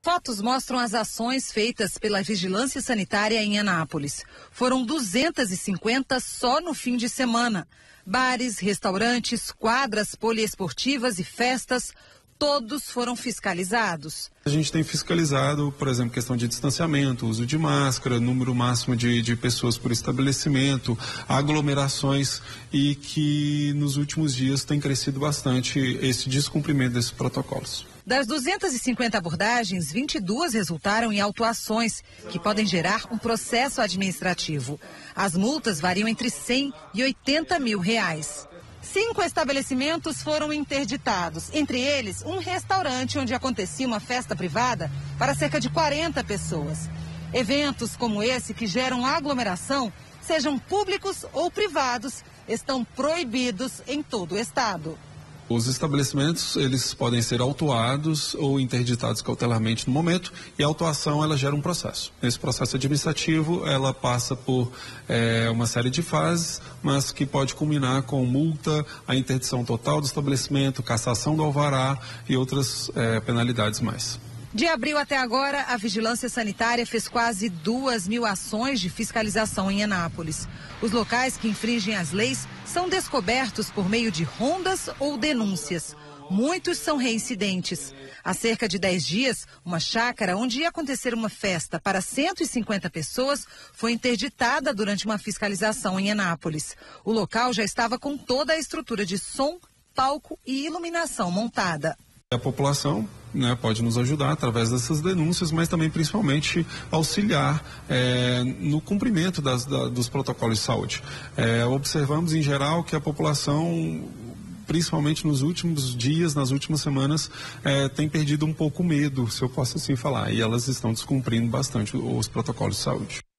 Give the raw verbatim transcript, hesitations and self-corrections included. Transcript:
Fotos mostram as ações feitas pela Vigilância Sanitária em Anápolis. Foram duzentas e cinquenta só no fim de semana. Bares, restaurantes, quadras poliesportivas e festas, todos foram fiscalizados. A gente tem fiscalizado, por exemplo, questão de distanciamento, uso de máscara, número máximo de, de pessoas por estabelecimento, aglomerações, e que nos últimos dias tem crescido bastante esse descumprimento desses protocolos. Das duzentas e cinquenta abordagens, vinte e duas resultaram em autuações, que podem gerar um processo administrativo. As multas variam entre cem e oitenta mil reais. Cinco estabelecimentos foram interditados, entre eles um restaurante onde acontecia uma festa privada para cerca de quarenta pessoas. Eventos como esse, que geram aglomeração, sejam públicos ou privados, estão proibidos em todo o estado. Os estabelecimentos, eles podem ser autuados ou interditados cautelarmente no momento, e a autuação, ela gera um processo. Esse processo administrativo, ela passa por é, uma série de fases, mas que pode culminar com multa, a interdição total do estabelecimento, cassação do alvará e outras é, penalidades mais. De abril até agora, a Vigilância Sanitária fez quase duas mil ações de fiscalização em Anápolis. Os locais que infringem as leis são descobertos por meio de rondas ou denúncias. Muitos são reincidentes. Há cerca de dez dias, uma chácara onde ia acontecer uma festa para cento e cinquenta pessoas foi interditada durante uma fiscalização em Anápolis. O local já estava com toda a estrutura de som, palco e iluminação montada. A população, né, pode nos ajudar através dessas denúncias, mas também principalmente auxiliar é, no cumprimento das, da, dos protocolos de saúde. É, observamos em geral que a população, principalmente nos últimos dias, nas últimas semanas, é, tem perdido um pouco o medo, se eu posso assim falar, e elas estão descumprindo bastante os protocolos de saúde.